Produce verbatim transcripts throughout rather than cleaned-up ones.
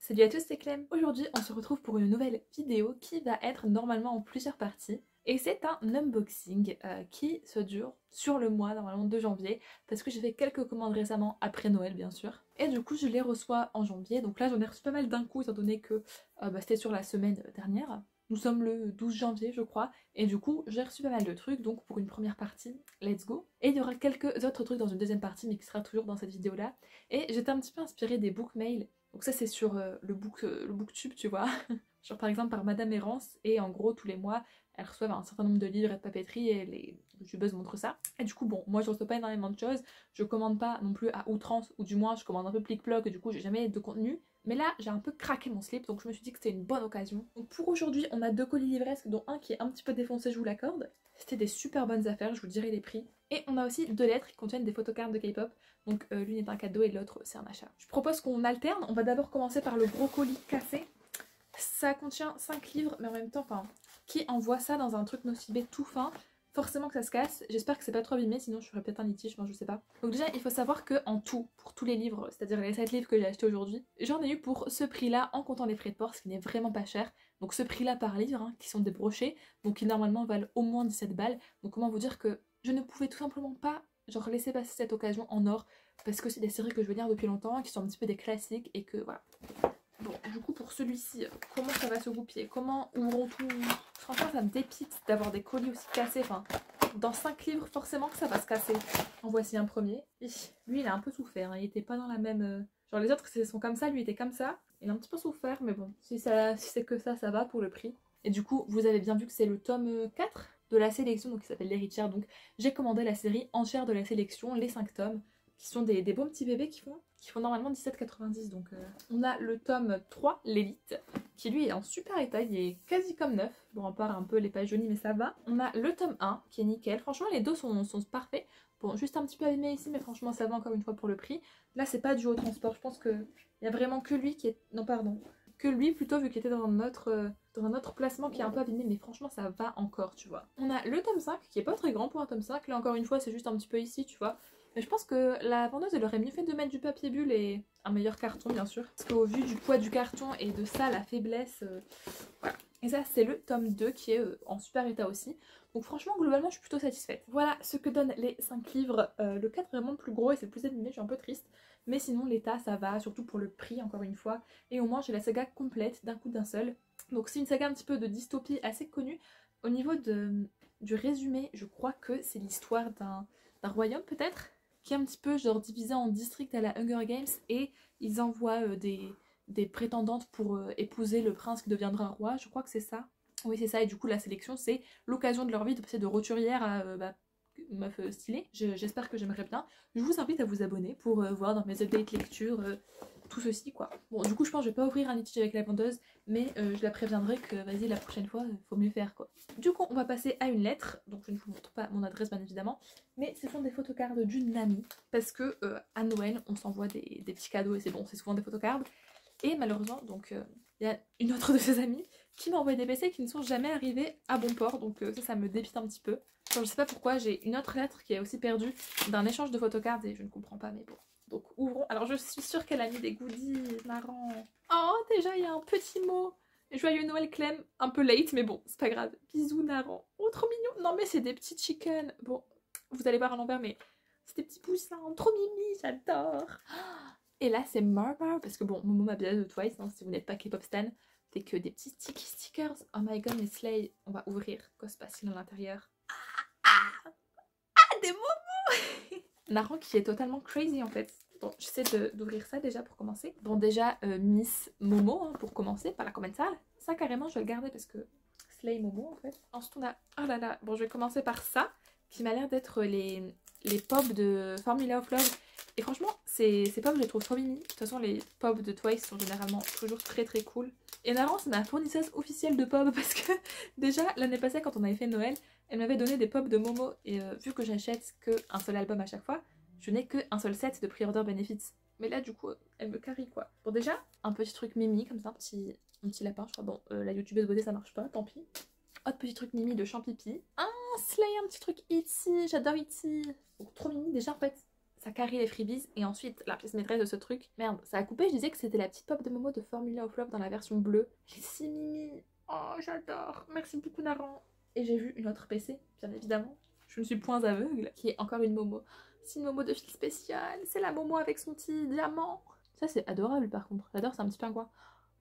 Salut à tous, c'est Clem. Aujourd'hui, on se retrouve pour une nouvelle vidéo qui va être normalement en plusieurs parties. Et c'est un unboxing euh, qui se dure sur le mois, normalement de janvier, parce que j'ai fait quelques commandes récemment, après Noël bien sûr. Et du coup, je les reçois en janvier, donc là j'en ai reçu pas mal d'un coup, étant donné que euh, bah, c'était sur la semaine dernière. Nous sommes le douze janvier, je crois, et du coup, j'ai reçu pas mal de trucs, donc pour une première partie, let's go. Et il y aura quelques autres trucs dans une deuxième partie, mais qui sera toujours dans cette vidéo-là. Et j'étais un petit peu inspirée des book mails. Donc ça c'est sur euh, le, book, euh, le booktube, tu vois. Genre par exemple par Madame Errance, et en gros tous les mois elles reçoivent un certain nombre de livres et de papeterie et les youtubeuses montrent ça. Et du coup bon, moi je reçois pas énormément de choses, je commande pas non plus à outrance, ou du moins je commande un peu plic-ploc et du coup j'ai jamais de contenu. Mais là j'ai un peu craqué mon slip, donc je me suis dit que c'était une bonne occasion. Donc pour aujourd'hui on a deux colis livresques, dont un qui est un petit peu défoncé, je vous l'accorde. C'était des super bonnes affaires, je vous dirai les prix. Et on a aussi deux lettres qui contiennent des photocards de K-pop. Donc euh, l'une est un cadeau et l'autre c'est un achat. Je propose qu'on alterne. On va d'abord commencer par le gros colis cassé. Ça contient cinq livres, mais en même temps, enfin, qui envoie ça dans un truc nocibé tout fin? Forcément que ça se casse. J'espère que c'est pas trop abîmé, sinon je ferais peut-être un litige, moi je sais pas. Donc déjà, il faut savoir que en tout, pour tous les livres, c'est-à-dire les sept livres que j'ai achetés aujourd'hui, j'en ai eu pour ce prix-là en comptant les frais de port, ce qui n'est vraiment pas cher. Donc ce prix-là par livre, hein, qui sont des brochets, donc qui normalement valent au moins dix-sept balles. Donc comment vous dire que je ne pouvais tout simplement pas genre laisser passer cette occasion en or, parce que c'est des séries que je veux lire depuis longtemps, qui sont un petit peu des classiques, et que voilà. Bon, du coup pour celui-ci, comment ça va se goupiller? Comment ouvrons tout? Franchement ça me dépite d'avoir des colis aussi cassés, enfin dans cinq livres forcément que ça va se casser. En voici un premier. Lui il a un peu souffert, hein. Il était pas dans la même... Genre les autres sont comme ça, lui était comme ça. Il a un petit peu souffert, mais bon, si, ça, si c'est que ça, ça va pour le prix. Et du coup, vous avez bien vu que c'est le tome quatre de la sélection, donc qui s'appelle l'héritière. Donc j'ai commandé la série entière de la sélection, les cinq tomes, qui sont des, des beaux petits bébés qui font, qui font normalement dix-sept quatre-vingt-dix. Donc euh, on a le tome trois, l'élite, qui lui est en super état, il est quasi comme neuf. Bon, à part un peu les pages jaunies, mais ça va. On a le tome un, qui est nickel. Franchement, les dos sont, sont parfaits. Bon, juste un petit peu abîmé ici, mais franchement, ça va encore une fois pour le prix. Là, c'est pas dû au transport. Je pense qu'il y a vraiment que lui qui est... Non, pardon. Que lui, plutôt, vu qu'il était dans notre, euh, dans un autre placement qui est un peu abîmé. Mais franchement, ça va encore, tu vois. On a le tome cinq, qui est pas très grand pour un tome cinq. Là, encore une fois, c'est juste un petit peu ici, tu vois. Mais je pense que la vendeuse, elle aurait mieux fait de mettre du papier bulle et un meilleur carton, bien sûr. Parce qu'au vu du poids du carton et de ça, la faiblesse... Euh, voilà. Et ça, c'est le tome deux qui est euh, en super état aussi. Donc franchement, globalement, je suis plutôt satisfaite. Voilà ce que donnent les cinq livres. Euh, le quatre est vraiment le plus gros et c'est le plus abîmé, je suis un peu triste. Mais sinon, l'état, ça va, surtout pour le prix, encore une fois. Et au moins, j'ai la saga complète d'un coup d'un seul. Donc c'est une saga un petit peu de dystopie assez connue. Au niveau de, du résumé, je crois que c'est l'histoire d'un d'un royaume, peut-être, qui est un petit peu genre divisé en districts à la Hunger Games. Et ils envoient euh, des... des prétendantes pour euh, épouser le prince qui deviendra roi, je crois que c'est ça. Oui c'est ça, et du coup la sélection c'est l'occasion de leur vie de passer de roturière à euh, bah, meuf euh, stylée. J'espère que j'aimerais bien. Je vous invite à vous abonner pour euh, voir dans mes updates lecture euh, tout ceci quoi. Bon du coup je pense que je vais pas ouvrir un litige avec la vendeuse, mais euh, je la préviendrai que vas-y la prochaine fois il faut mieux faire quoi. Du coup on va passer à une lettre, donc je ne vous montre pas mon adresse bien évidemment, mais ce sont des photocards d'une amie, parce que euh, à Noël on s'envoie des, des petits cadeaux et c'est bon, c'est souvent des photocards. Et malheureusement, donc, il euh, y a une autre de ses amies qui m'a envoyé des P C qui ne sont jamais arrivés à bon port. Donc euh, ça, ça me dépite un petit peu. Genre, je sais pas pourquoi, j'ai une autre lettre qui est aussi perdue d'un échange de photocards et je ne comprends pas, mais bon. Donc ouvrons. Alors je suis sûre qu'elle a mis des goodies marrants. Oh, déjà, il y a un petit mot. Joyeux Noël Clem, un peu late, mais bon, c'est pas grave. Bisous Naran. Oh, trop mignon. Non, mais c'est des petits chickens. Bon, vous allez voir à l'envers, mais c'est des petits poussins. Trop mimi, j'adore. Et là c'est Marmar, parce que bon, Momo m'a bien de Twice, hein, si vous n'êtes pas K-pop stan, c'est que des petits sticky stickers. Oh my god, mais Slay, on va ouvrir. Quoi se passe-t-il à l'intérieur? Ah, ah, ah, des Momo. Naran qui est totalement crazy en fait. Bon, j'essaie d'ouvrir ça déjà pour commencer. Bon déjà, euh, Miss Momo, hein, pour commencer, par la commentale. Ça carrément, je vais le garder parce que Slay Momo en fait. Ensuite on a, oh là là, bon je vais commencer par ça, qui m'a l'air d'être les, les pop de Formula of Love. Et franchement, ces, ces pop, je les trouve trop mimi. De toute façon, les pop de Twice sont généralement toujours très très cool. Et Naran, c'est ma fournisseuse officielle de pop parce que déjà, l'année passée, quand on avait fait Noël, elle m'avait donné des pop de Momo. Et euh, vu que j'achète qu'un seul album à chaque fois, je n'ai qu'un seul set de pre-order benefits. Mais là, du coup, elle me carie quoi. Bon, déjà, un petit truc mimi, comme ça, un petit, un petit lapin, je crois. Bon, euh, la youtubeuse beauté, ça marche pas, tant pis. Autre petit truc mimi de Champipi. Ah, Slay, un petit truc Itsy, j'adore Itsy. Donc, trop mimi, déjà, en fait. ça carry les freebies. Et ensuite, la pièce maîtresse de ce truc, merde, ça a coupé, je disais que c'était la petite pop de Momo de Formula of Love dans la version bleue. Les six mimi, oh j'adore, merci beaucoup Naran. Et j'ai vu une autre P C, bien évidemment, je ne suis point aveugle, qui est encore une Momo. C'est une Momo de fil spécial, c'est la Momo avec son petit diamant. Ça c'est adorable par contre, j'adore, c'est un petit pingouin.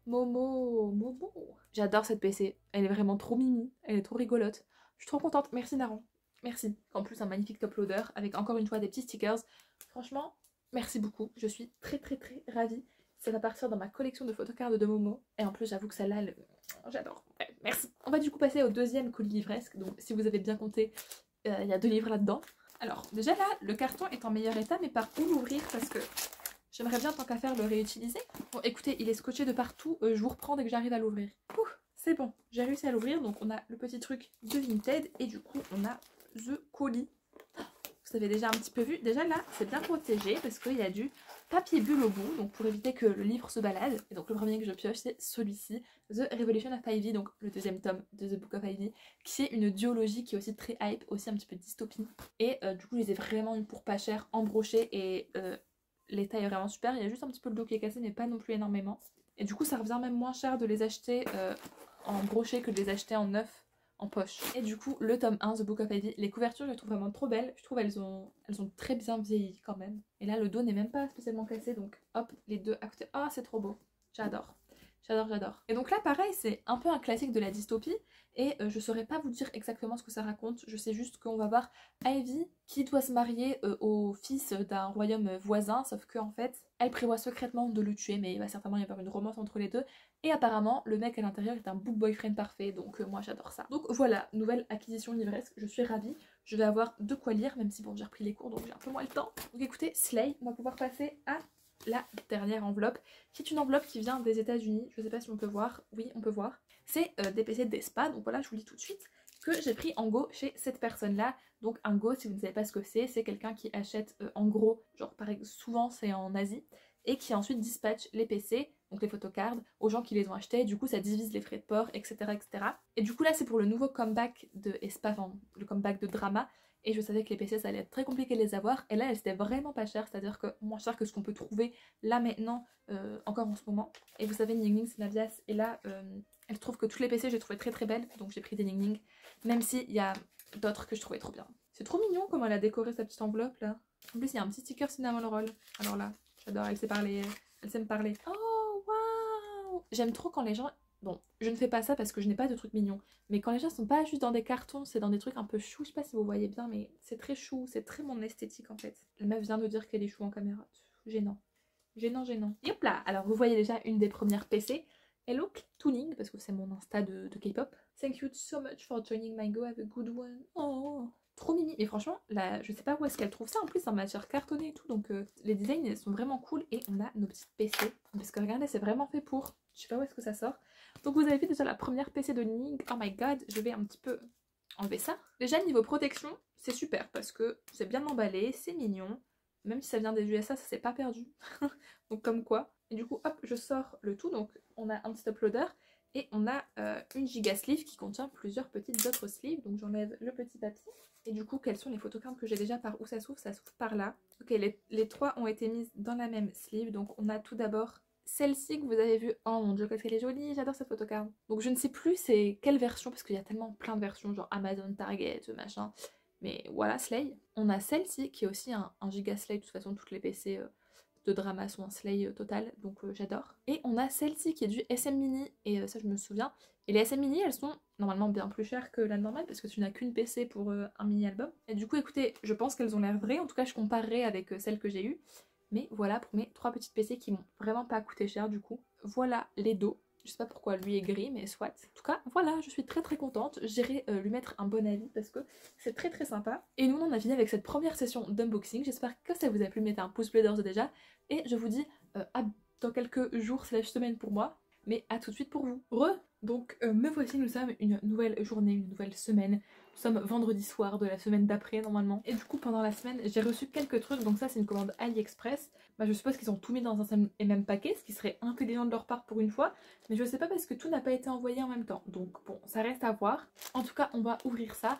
Momo, Momo. J'adore cette P C, elle est vraiment trop mimi, elle est trop rigolote. Je suis trop contente, merci Naran. Merci. En plus un magnifique top loader avec encore une fois des petits stickers. Franchement, merci beaucoup. Je suis très très très ravie. Ça va partir dans ma collection de photocards de Momo. Et en plus j'avoue que celle-là, elle... j'adore. Ouais, merci. On va du coup passer au deuxième colis livresque. Donc si vous avez bien compté, il euh, y a deux livres là-dedans. Alors déjà là, le carton est en meilleur état, mais par où l'ouvrir parce que j'aimerais bien tant qu'à faire le réutiliser. Bon écoutez, il est scotché de partout. Euh, je vous reprends dès que j'arrive à l'ouvrir. C'est bon, j'ai réussi à l'ouvrir. Donc on a le petit truc de Vinted et du coup on a The colis. Vous avez déjà un petit peu vu. Déjà là, c'est bien protégé parce qu'il y a du papier bulle au bout, donc pour éviter que le livre se balade. Et donc le premier que je pioche, c'est celui-ci, The Revolution of Ivy, donc le deuxième tome de The Book of Ivy, qui est une duologie qui est aussi très hype, aussi un petit peu dystopie. Et euh, du coup, je les ai vraiment eu pour pas cher, en brochet, et euh, l'état est vraiment super. Il y a juste un petit peu le dos qui est cassé, mais pas non plus énormément. Et du coup, ça revient même moins cher de les acheter euh, en brochet que de les acheter en neuf. En poche. Et du coup, le tome un, The Book of Ivy, les couvertures, je les trouve vraiment trop belles. Je trouve elles ont, elles ont très bien vieilli quand même. Et là, le dos n'est même pas spécialement cassé, donc hop, les deux à côté. Ah, oh, c'est trop beau. J'adore. J'adore, j'adore. Et donc là, pareil, c'est un peu un classique de la dystopie. Et euh, je saurais pas vous dire exactement ce que ça raconte. Je sais juste qu'on va voir Ivy qui doit se marier euh, au fils d'un royaume voisin. Sauf que en fait, elle prévoit secrètement de le tuer. Mais il va certainement y avoir une romance entre les deux. Et apparemment, le mec à l'intérieur est un book boyfriend parfait, donc euh, moi j'adore ça. Donc voilà, nouvelle acquisition livresque, je suis ravie. Je vais avoir de quoi lire, même si bon, j'ai repris les cours, donc j'ai un peu moins le temps. Donc écoutez, Slay, on va pouvoir passer à la dernière enveloppe, qui est une enveloppe qui vient des États-Unis. Je sais pas si on peut voir, oui, on peut voir. C'est euh, des P C d'Espa, donc voilà, je vous lis tout de suite, que j'ai pris en go chez cette personne-là. Donc un go, si vous ne savez pas ce que c'est, c'est quelqu'un qui achète euh, en gros, genre par exemple, souvent c'est en Asie, et qui ensuite dispatche les P C, donc les photocards, aux gens qui les ont achetés. Du coup ça divise les frais de port, etc, etc. Et du coup là c'est pour le nouveau comeback de Espa, enfin le comeback de Drama, et je savais que les P C ça allait être très compliqué de les avoir, et là elles étaient vraiment pas chères, c'est-à-dire que moins cher que ce qu'on peut trouver là maintenant, euh, encore en ce moment. Et vous savez, Ning Ning c'est ma bias, et là euh, elle trouve que toutes les P C je les trouvais très très belles, donc j'ai pris des Ning Ning, même s'il y a d'autres que je trouvais trop bien. C'est trop mignon comment elle a décoré sa petite enveloppe là. En plus il y a un petit sticker cinnamon roll, alors là j'adore, elle sait parler, elle sait me parler. Oh waouh, j'aime trop quand les gens... Bon, je ne fais pas ça parce que je n'ai pas de trucs mignons, mais quand les gens sont pas juste dans des cartons, c'est dans des trucs un peu chou, je sais pas si vous voyez bien, mais c'est très chou, c'est très mon esthétique en fait. La meuf vient de dire qu'elle est chou en caméra, gênant. Gênant, gênant. Et hop là, alors vous voyez déjà une des premières P C. Hello Tuning, parce que c'est mon Insta de, de K-pop. Thank you so much for joining my go, have a good one. Oh, trop mimi. Et franchement, là, je sais pas où est-ce qu'elle trouve ça. En plus, en matière cartonnée et tout. Donc, euh, les designs, elles sont vraiment cool. Et on a nos petites P C. Parce que regardez, c'est vraiment fait pour. Je sais pas où est-ce que ça sort. Donc, vous avez vu déjà la première P C de Ning. Oh my god, je vais un petit peu enlever ça. Déjà, niveau protection, c'est super. Parce que c'est bien emballé, c'est mignon. Même si ça vient des U S A, ça s'est pas perdu. Donc, comme quoi. Et du coup, hop, je sors le tout. Donc, on a un petit uploader. Et on a euh, une giga sleeve qui contient plusieurs petites autres sleeves. Donc j'enlève le petit papier. Et du coup, quelles sont les photocards que j'ai déjà? Par où ça s'ouvre? Ça s'ouvre par là. Ok, les, les trois ont été mises dans la même sleeve. Donc on a tout d'abord celle-ci que vous avez vue. Oh mon dieu, qu'est-ce qu'elle est jolie, j'adore cette photocard. Donc je ne sais plus c'est quelle version, parce qu'il y a tellement plein de versions, genre Amazon, Target, machin. Mais voilà, Slay. On a celle-ci qui est aussi un, un giga Slay. De toute façon, toutes les P C... Euh, de Drama sont un slay euh, total, donc euh, j'adore. Et on a celle-ci qui est du S M Mini, et euh, ça je me souviens. Et les S M Mini, elles sont normalement bien plus chères que la normale, parce que tu n'as qu'une P C pour euh, un mini-album. Et du coup, écoutez, je pense qu'elles ont l'air vraies, en tout cas je comparerai avec euh, celles que j'ai eues. Mais voilà pour mes trois petites P C qui m'ont vraiment pas coûté cher du coup. Voilà les dos. Je sais pas pourquoi lui est gris, mais soit. En tout cas, voilà, je suis très très contente. J'irai euh, lui mettre un bon avis parce que c'est très très sympa. Et nous, on a fini avec cette première session d'unboxing. J'espère que ça vous a plu. Mettez un pouce bleu d'ores et déjà. Et je vous dis euh, à dans quelques jours slash semaines pour moi. Mais à tout de suite pour vous. Re Donc euh, me voici, nous sommes une nouvelle journée, une nouvelle semaine. Nous sommes vendredi soir de la semaine d'après normalement. Et du coup pendant la semaine j'ai reçu quelques trucs. Donc ça c'est une commande AliExpress. Bah, je suppose qu'ils ont tout mis dans un seul et même paquet, ce qui serait intelligent de leur part pour une fois. Mais je sais pas parce que tout n'a pas été envoyé en même temps. Donc bon, ça reste à voir. En tout cas on va ouvrir ça.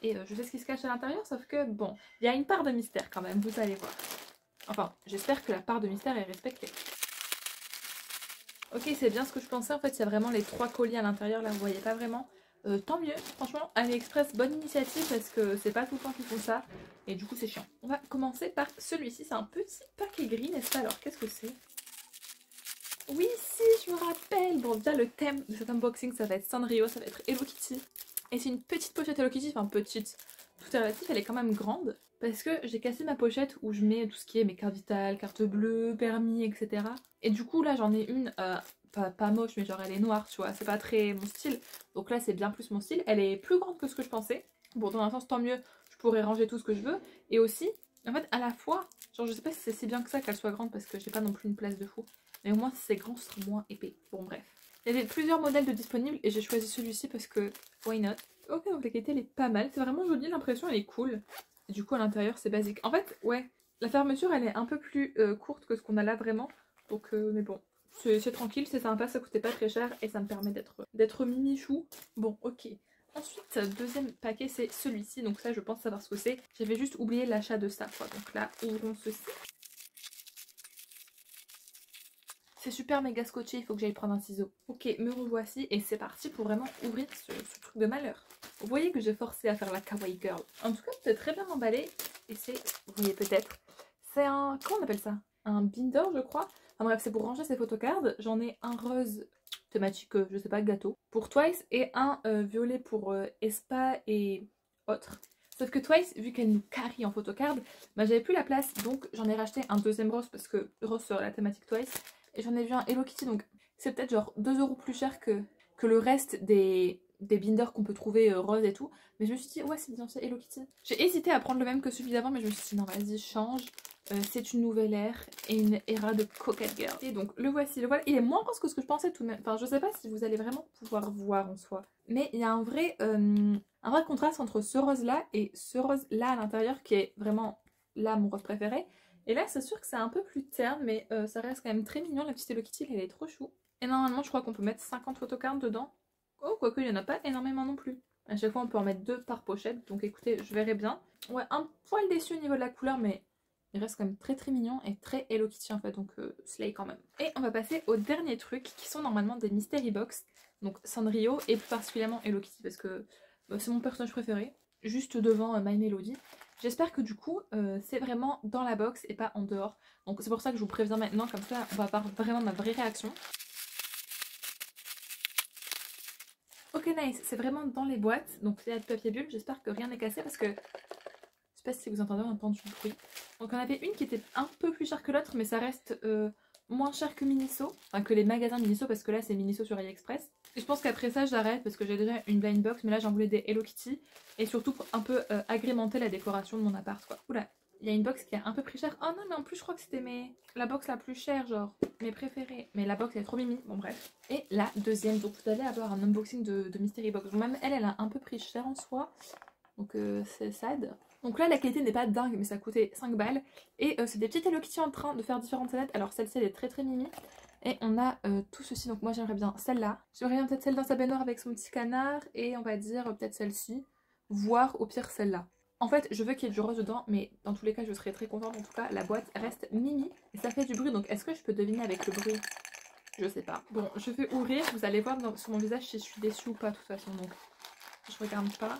et euh, je sais ce qui se cache à l'intérieur, sauf que bon, il y a une part de mystère quand même, vous allez voir. Enfin, j'espère que la part de mystère est respectée. Ok, c'est bien ce que je pensais, en fait il y a vraiment les trois colis à l'intérieur, là vous voyez pas vraiment. Euh, tant mieux, franchement, AliExpress, bonne initiative parce que c'est pas tout le temps qu'ils font ça et du coup c'est chiant. On va commencer par celui-ci, c'est un petit paquet gris, n'est-ce pas? Alors qu'est-ce que c'est? Oui, si, je me rappelle. Bon, déjà le thème de cet unboxing, ça va être Sanrio, ça va être Hello Kitty. Et c'est une petite pochette Hello Kitty, enfin petite, tout est relatif, elle est quand même grande. Parce que j'ai cassé ma pochette où je mets tout ce qui est mes cartes vitales, cartes bleues, permis, et cetera. Et du coup là j'en ai une, euh, pas, pas moche, mais genre elle est noire, tu vois, c'est pas très mon style. Donc là c'est bien plus mon style, elle est plus grande que ce que je pensais. Bon, dans un sens tant mieux, je pourrais ranger tout ce que je veux. Et aussi, en fait à la fois, genre je sais pas si c'est si bien que ça qu'elle soit grande parce que j'ai pas non plus une place de fou. Mais au moins si c'est grand, ce sera moins épais. Bon bref. Il y avait plusieurs modèles de disponibles et j'ai choisi celui-ci parce que why not. Ok, donc la qualité elle est pas mal, c'est vraiment joli, l'impression elle est cool. Et du coup à l'intérieur c'est basique. En fait, ouais, la fermeture elle est un peu plus euh, courte que ce qu'on a là vraiment. Donc, euh, mais bon, c'est tranquille, c'est sympa, ça coûtait pas très cher et ça me permet d'être d'être mimi-chou. Bon, ok. Ensuite, deuxième paquet, c'est celui-ci. Donc ça, je pense savoir ce que c'est. J'avais juste oublié l'achat de ça, quoi. Donc là, ouvrons ceci. C'est super méga scotché, il faut que j'aille prendre un ciseau. Ok, me revoici et c'est parti pour vraiment ouvrir ce, ce truc de malheur. Vous voyez que j'ai forcé à faire la kawaii girl. En tout cas, c'est très bien emballé. Et c'est, vous voyez peut-être, c'est un, comment on appelle ça? Un binder, je crois. Enfin bref, c'est pour ranger ses photocards. J'en ai un rose thématique, euh, je sais pas, gâteau, pour Twice et un euh, violet pour euh, Espa et autres. Sauf que Twice, vu qu'elle nous carie en photocard, bah j'avais plus la place, donc j'en ai racheté un deuxième rose parce que rose sur la thématique Twice. Et j'en ai vu un Hello Kitty, donc c'est peut-être genre deux euros plus cher que, que le reste des, des binders qu'on peut trouver euh, rose et tout. Mais je me suis dit, ouais, c'est bien, c'est Hello Kitty. J'ai hésité à prendre le même que celui d'avant, mais je me suis dit, non, vas-y, change. Euh, c'est une nouvelle ère et une era de coquette girl. Et donc, le voici, le voilà. Il est moins rose que ce que je pensais tout de même. Enfin, je sais pas si vous allez vraiment pouvoir voir en soi. Mais il y a un vrai, euh, un vrai contraste entre ce rose-là et ce rose-là à l'intérieur qui est vraiment, là, mon rose préféré. Et là, c'est sûr que c'est un peu plus terne, mais euh, ça reste quand même très mignon. La petite Hello Kitty, elle est trop chou. Et normalement, je crois qu'on peut mettre cinquante photocards dedans. Oh, quoique, il n'y en a pas énormément non plus. À chaque fois, on peut en mettre deux par pochette. Donc écoutez, je verrai bien. Ouais, un poil déçu au niveau de la couleur, mais il reste quand même très très mignon et très Hello Kitty en fait. Donc euh, slay quand même. Et on va passer au dernier truc qui sont normalement des mystery box. Donc Sanrio et plus particulièrement Hello Kitty parce que bah, c'est mon personnage préféré. Juste devant euh, My Melody. J'espère que du coup, euh, c'est vraiment dans la box et pas en dehors. Donc c'est pour ça que je vous préviens maintenant, comme ça on va avoir vraiment ma vraie réaction. Ok nice, c'est vraiment dans les boîtes, donc il y a de papier bulle, j'espère que rien n'est cassé parce que... Je sais pas si vous entendez, on entend du bruit. Donc on avait une qui était un peu plus chère que l'autre, mais ça reste euh, moins cher que Miniso, enfin que les magasins Miniso parce que là c'est Miniso sur AliExpress. Et je pense qu'après ça j'arrête parce que j'ai déjà une blind box, mais là j'en voulais des Hello Kitty et surtout pour un peu euh, agrémenter la décoration de mon appart quoi. Oula, il y a une box qui est un peu plus chère. Oh non mais en plus je crois que c'était mes... la box la plus chère genre, mes préférées. Mais la box elle est trop mimi, bon bref. Et la deuxième, donc vous allez avoir un unboxing de, de Mystery Box. Donc même elle, elle a un peu pris cher en soi, donc euh, c'est sad. Donc là la qualité n'est pas dingue mais ça coûtait cinq balles. Et euh, c'est des petites Hello Kitty en train de faire différentes scénettes. Alors celle-ci elle est très très mimi. Et on a euh, tout ceci, donc moi j'aimerais bien celle-là. J'aimerais bien peut-être celle dans sa baignoire avec son petit canard. Et on va dire euh, peut-être celle-ci. Voire au pire celle-là. En fait je veux qu'il y ait du rose dedans mais dans tous les cas je serais très contente. En tout cas la boîte reste mimi et ça fait du bruit. Donc est-ce que je peux deviner avec le bruit? Je sais pas. Bon je vais ouvrir, vous allez voir dans, sur mon visage si je suis déçue ou pas de toute façon. Donc je regarde pas.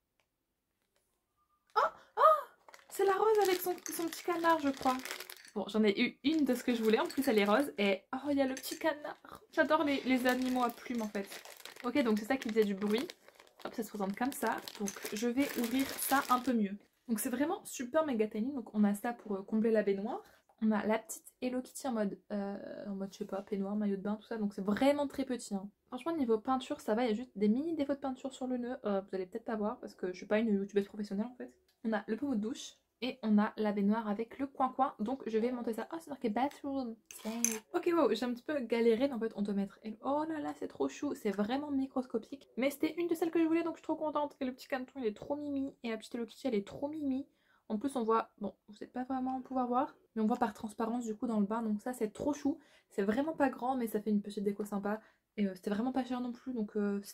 C'est la rose avec son, son petit canard, je crois. Bon, j'en ai eu une de ce que je voulais. En plus, elle est rose. Et oh, il y a le petit canard. J'adore les, les animaux à plumes, en fait. Ok, donc c'est ça qui faisait du bruit. Hop, ça se présente comme ça. Donc, je vais ouvrir ça un peu mieux. Donc, c'est vraiment super méga tiny. Donc, on a ça pour euh, combler la baignoire. On a la petite Hello Kitty en mode, euh, en mode, je sais pas, peignoir, maillot de bain, tout ça. Donc, c'est vraiment très petit. Hein. Franchement, niveau peinture, ça va. Il y a juste des mini défauts de peinture sur le nœud. Euh, vous allez peut-être pas voir parce que je suis pas une youtubeuse professionnelle, en fait. On a le pommeau de douche. Et on a la baignoire avec le coin-coin. Donc je vais monter ça. Oh, c'est marqué bathroom. Ok, wow, j'ai un petit peu galéré. Mais en fait, on doit mettre... Oh là là, c'est trop chou. C'est vraiment microscopique. Mais c'était une de celles que je voulais. Donc je suis trop contente. Et le petit canton, il est trop mimi. Et la petite Hello Kitty, elle est trop mimi. En plus, on voit... Bon, vous n'êtes pas vraiment pouvoir voir. Mais on voit par transparence du coup dans le bain. Donc ça, c'est trop chou. C'est vraiment pas grand. Mais ça fait une petite déco sympa. Et euh, c'était vraiment pas cher non plus. Donc euh, slay.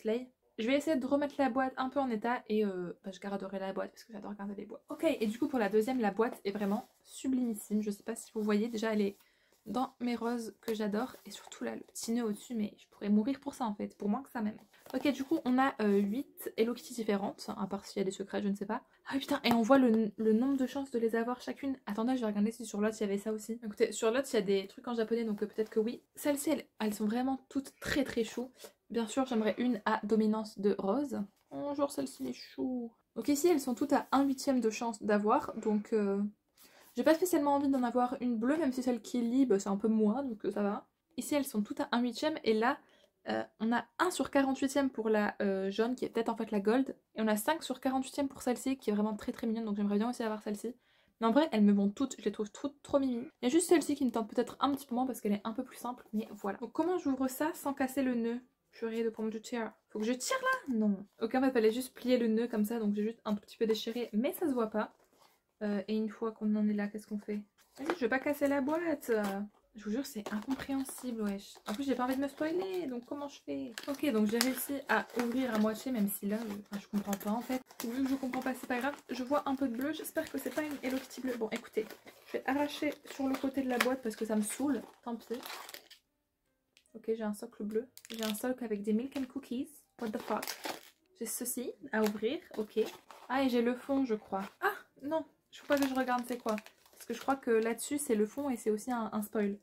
Je vais essayer de remettre la boîte un peu en état et euh, bah, je garderai la boîte parce que j'adore garder les boîtes. Ok, et du coup pour la deuxième, la boîte est vraiment sublimissime. Je sais pas si vous voyez, déjà elle est dans mes roses que j'adore et surtout là le petit nœud au-dessus, mais je pourrais mourir pour ça en fait, pour moins que ça même. Ok, du coup on a euh, huit Hello Kitty différentes, à part s'il y a des secrets, je ne sais pas. Ah putain, et on voit le, le nombre de chances de les avoir chacune. Attendez, je vais regarder si sur l'autre il y avait ça aussi. Écoutez, sur l'autre il y a des trucs en japonais, donc euh, peut-être que oui. Celles-ci, elles, elles sont vraiment toutes très très chou. Bien sûr, j'aimerais une à dominance de rose. Oh, genre celle-ci est chou. Donc ici, elles sont toutes à un huitième de chance d'avoir, donc euh, j'ai pas spécialement envie d'en avoir une bleue, même si celle qui est libre, c'est un peu moins, donc euh, ça va. Ici, elles sont toutes à un huitième, et là, euh, on a un sur quarante-huitième pour la euh, jaune, qui est peut-être en fait la gold, et on a cinq sur quarante-huitième pour celle-ci, qui est vraiment très très mignonne, donc j'aimerais bien aussi avoir celle-ci. Mais en vrai, elles me vont toutes, je les trouve trop, trop mimi. Il y a juste celle-ci qui me tente peut-être un petit peu moins, parce qu'elle est un peu plus simple, mais voilà. Donc comment j'ouvre ça sans casser le nœud? Purée de pommes de terre. Faut que je tire là? Non. Ok, en fait, fallait juste plier le nœud comme ça, donc j'ai juste un tout petit peu déchiré, mais ça se voit pas. Euh, et une fois qu'on en est là, qu'est-ce qu'on fait? Vas-y, je vais pas casser la boîte. Je vous jure, c'est incompréhensible, wesh. En plus, j'ai pas envie de me spoiler, donc comment je fais? Ok, donc j'ai réussi à ouvrir à moitié, même si là, je, enfin, je comprends pas en fait. Vu que je comprends pas, c'est pas grave. Je vois un peu de bleu, j'espère que c'est pas une Hello Kitty bleue. Bon, écoutez, je vais arracher sur le côté de la boîte parce que ça me saoule. Tant pis. Ok, j'ai un socle bleu. J'ai un socle avec des milk and cookies. What the fuck? J'ai ceci à ouvrir. Ok. Ah, et j'ai le fond, je crois. Ah, non. Il faut pas que je regarde c'est quoi. Parce que je crois que là-dessus, c'est le fond et c'est aussi un, un spoil.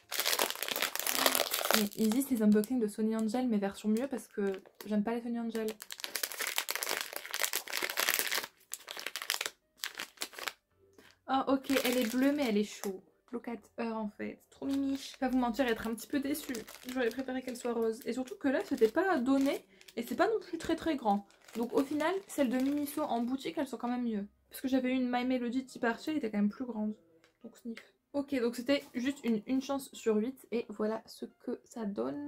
Mais ils disent les unboxings de Sony Angel, mais version mieux parce que j'aime pas les Sony Angel. Oh, ok, elle est bleue, mais elle est chaude. Look at her en fait, trop mimiche. Je vais pas vous mentir, être un petit peu déçue. J'aurais préféré qu'elle soit rose. Et surtout que là, c'était pas donné et c'est pas non plus très très grand. Donc au final, celles de Miniso en boutique, elles sont quand même mieux. Parce que j'avais eu une My Melody type Archie, elle était quand même plus grande. Donc sniff. Ok, donc c'était juste une, une chance sur huit et voilà ce que ça donne.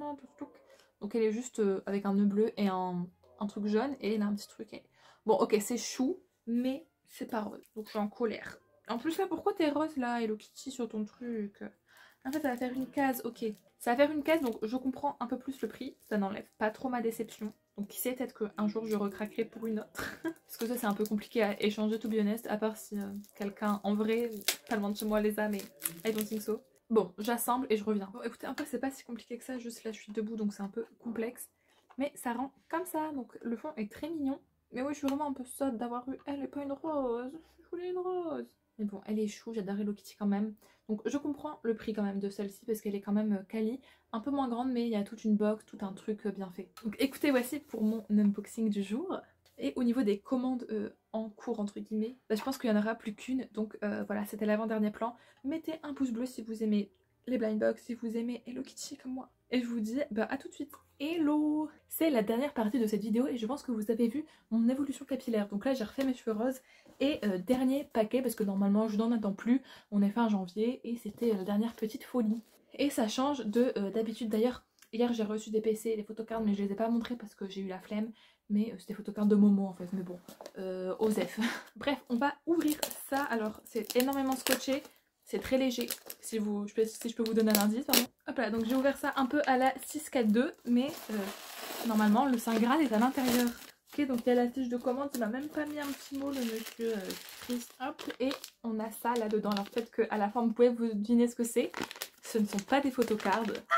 Donc elle est juste euh, avec un nœud bleu et un, un truc jaune et là un petit truc. Et... Bon ok, c'est chou, mais c'est pas rose. Donc je suis en colère. En plus là, pourquoi t'es rose là, Hello Kitty, sur ton truc? En fait, ça va faire une case, ok. Ça va faire une case, donc je comprends un peu plus le prix. Ça n'enlève pas trop ma déception. Donc qui sait, peut-être qu'un jour je recraquerai pour une autre. Parce que ça, c'est un peu compliqué à échanger, to be honest. À part si euh, quelqu'un en vrai, pas loin de chez moi, les a, mais I don't think so. Bon, j'assemble et je reviens. Bon, écoutez, en fait, c'est pas si compliqué que ça. Juste là, je suis debout, donc c'est un peu complexe. Mais ça rend comme ça. Donc le fond est très mignon. Mais oui, je suis vraiment un peu sotte d'avoir eu elle et pas une rose. Je voulais une rose. Mais bon, elle est chou, j'adore Hello Kitty quand même. Donc je comprends le prix quand même de celle-ci parce qu'elle est quand même quali. Un peu moins grande, mais il y a toute une box, tout un truc bien fait. Donc écoutez, voici pour mon unboxing du jour. Et au niveau des commandes euh, en cours, entre guillemets, bah, je pense qu'il n'y en aura plus qu'une. Donc euh, voilà, c'était l'avant-dernier plan. Mettez un pouce bleu si vous aimez les blind box, si vous aimez Hello Kitty comme moi. Et je vous dis bah, à tout de suite. Hello! C'est la dernière partie de cette vidéo et je pense que vous avez vu mon évolution capillaire. Donc là, j'ai refait mes cheveux roses. Et euh, dernier paquet, parce que normalement je n'en attends plus, on est fin janvier et c'était euh, la dernière petite folie. Et ça change de euh, d'habitude. D'ailleurs, hier j'ai reçu des P C, des photocards, mais je les ai pas montrées parce que j'ai eu la flemme. Mais euh, c'était photocards de Momo en fait, mais bon, euh, Osef. Bref, on va ouvrir ça. Alors c'est énormément scotché, c'est très léger, si, vous, je peux, si je peux vous donner un indice, pardon. Hop là, donc j'ai ouvert ça un peu à la six quatre deux, mais euh, normalement le Saint Graal est à l'intérieur. Ok, donc il y a la fiche de commande, il m'a même pas mis un petit mot, le monsieur euh, Chris. Hop, et on a ça là-dedans. Alors peut-être qu'à la fin, vous pouvez vous deviner ce que c'est. Ce ne sont pas des photocards. Ah,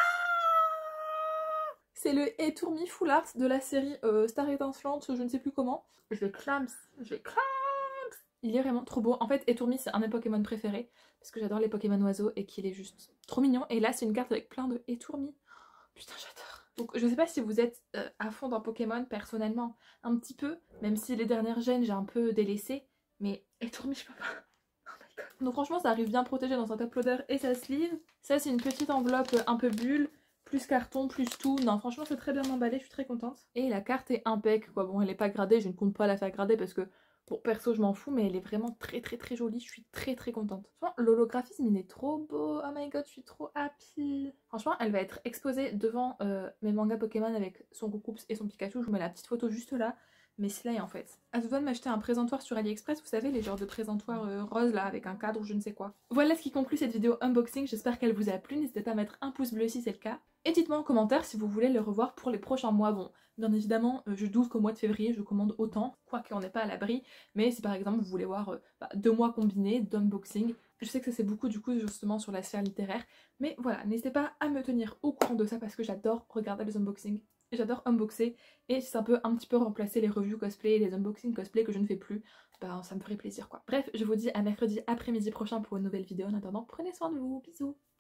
c'est le Etourmi Full Art de la série euh, Star Étincelante, je ne sais plus comment. Je clams, je clams. Il est vraiment trop beau. En fait, Etourmi, c'est un de mes Pokémon préférés. Parce que j'adore les Pokémon oiseaux et qu'il est juste trop mignon. Et là, c'est une carte avec plein de Etourmi. Putain, j'adore. Donc je sais pas si vous êtes euh, à fond dans Pokémon, personnellement, un petit peu, même si les dernières gènes j'ai un peu délaissé, mais Etourmi je peux pas. Oh my god. Donc franchement ça arrive bien protégé dans un top loader et sa sleeve. Ça c'est une petite enveloppe un peu bulle, plus carton, plus tout. Non franchement c'est très bien emballé, je suis très contente. Et la carte est impec quoi, bon elle est pas gradée, je ne compte pas la faire grader parce que... Bon, perso, je m'en fous, mais elle est vraiment très très très jolie. Je suis très très contente. Franchement, l'holographisme, il est trop beau. Oh my god, je suis trop happy. Franchement, elle va être exposée devant euh, mes mangas Pokémon avec son Roucoups et son Pikachu. Je vous mets la petite photo juste là. mais slay en fait. À tout doigt de m'acheter un présentoir sur AliExpress, vous savez, les genres de présentoirs euh, roses là, avec un cadre ou je ne sais quoi. Voilà ce qui conclut cette vidéo unboxing, j'espère qu'elle vous a plu, n'hésitez pas à mettre un pouce bleu si c'est le cas. Et dites-moi en commentaire si vous voulez le revoir pour les prochains mois. Bon, bien évidemment, euh, je doute qu'au mois de février je commande autant, quoique on n'est pas à l'abri, mais si par exemple vous voulez voir euh, bah, deux mois combinés d'unboxing, je sais que ça c'est beaucoup du coup justement sur la sphère littéraire, mais voilà, n'hésitez pas à me tenir au courant de ça parce que j'adore regarder les unboxings, j'adore unboxer, et si ça peut un petit peu remplacer les reviews cosplay et les unboxings cosplay que je ne fais plus, bah ça me ferait plaisir quoi. Bref, je vous dis à mercredi après-midi prochain pour une nouvelle vidéo, en attendant, prenez soin de vous, bisous.